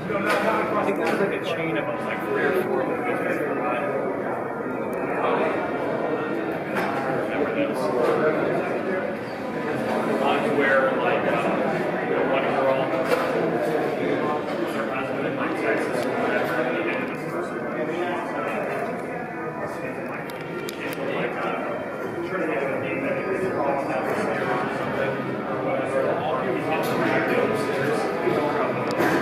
I think there's like a chain of like 3 or 4 movies that are right. Remember this.